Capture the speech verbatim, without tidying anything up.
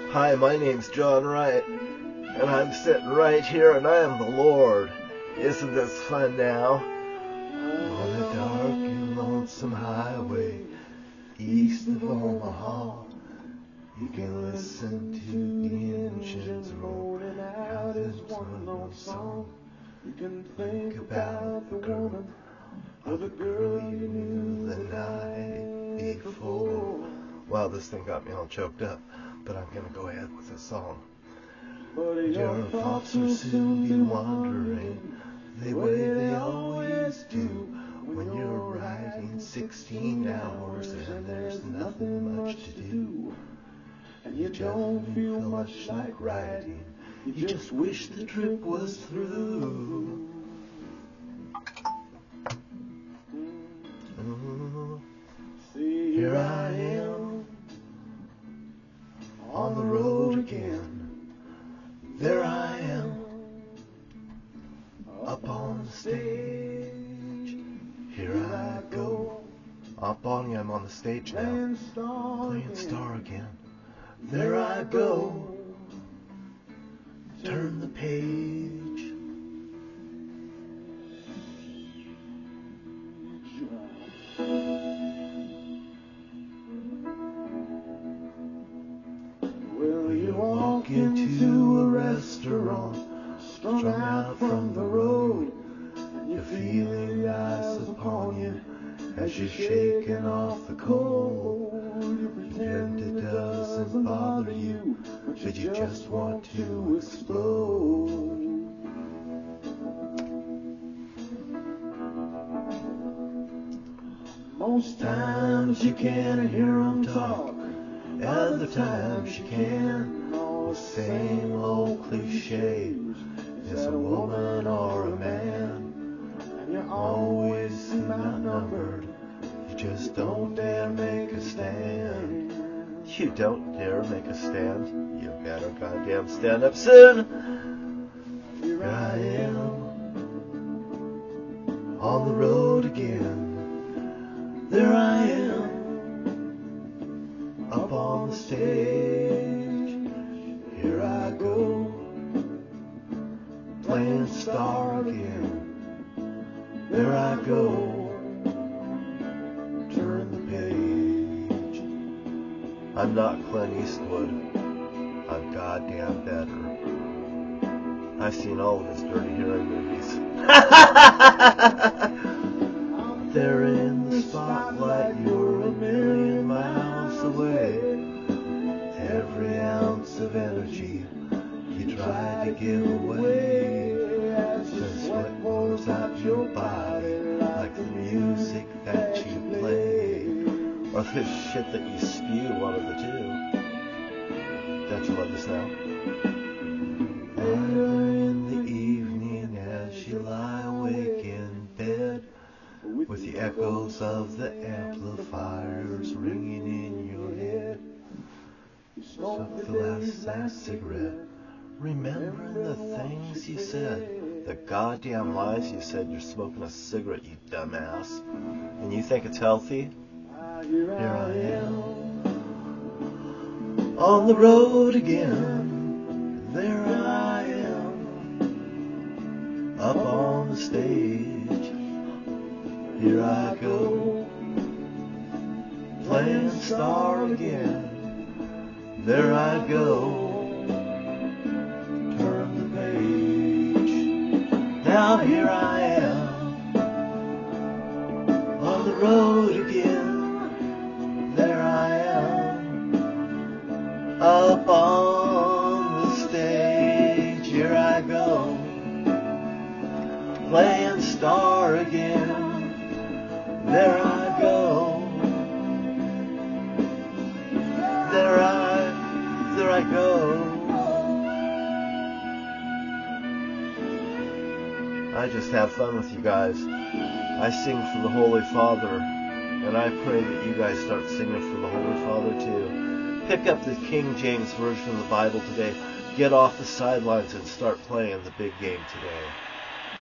Hi, my name's John Wright, and I'm sitting right here, and I am the Lord. Isn't this fun now? On a dark and lonesome highway, east of Omaha, you can listen to the engines rolling out as one long song. You can think about the girl, or the girl you knew the night before. Wow, this thing got me all choked up, but I'm gonna go ahead with this song. But your thoughts will soon be wandering the way they always do when you're riding sixteen hours and there's nothing much to do, and you don't feel much like riding. You just wish the trip was through. Mm. Here I am on the road again. There I am up on the stage. Here I go. Up on I'm on the stage now, playing star again. There I go. Turn the page. Well, you walk into a restaurant, strung out from the road, and you're feeling ice upon you as you're shaking off the cold. You pretend it doesn't bother you, but you just want to explode. Most times you can't hear them talk, other times you can. The same old cliche, is a woman or a man, and you always seem outnumbered. You just don't dare make a stand. You don't dare make a stand. You better goddamn stand up soon. Here I am on the road again. There I am up on the stage. Here I go, playing star again. There I go. Turn the page. I'm not Clint Eastwood. I'm goddamn better. I've seen all of his Dirty Harry movies. There in the spotlight, you're a million miles away. Every ounce of energy you try to give away, the sweat pours out your body like the music that you play, or the shit that you spew, one of the two. Don't you love this now? Later in the evening as you lie awake in bed, with the echoes of the amplifiers ringing in your head, you smoke the last last cigarette, remembering the things you said, the goddamn lies you said. You're smoking a cigarette, you dumbass, and you think it's healthy? Here I am on the road again. There I am up on the stage. Here I go, playing star again. There I go, turn the page. Now here I am on the road again. There I am up on the stage. Here I go, playing star again. There I go. There I, there I go. I just have fun with you guys. I sing for the Holy Father, and I pray that you guys start singing for the Holy Father too. Pick up the King James Version of the Bible today. Get off the sidelines and start playing the big game today.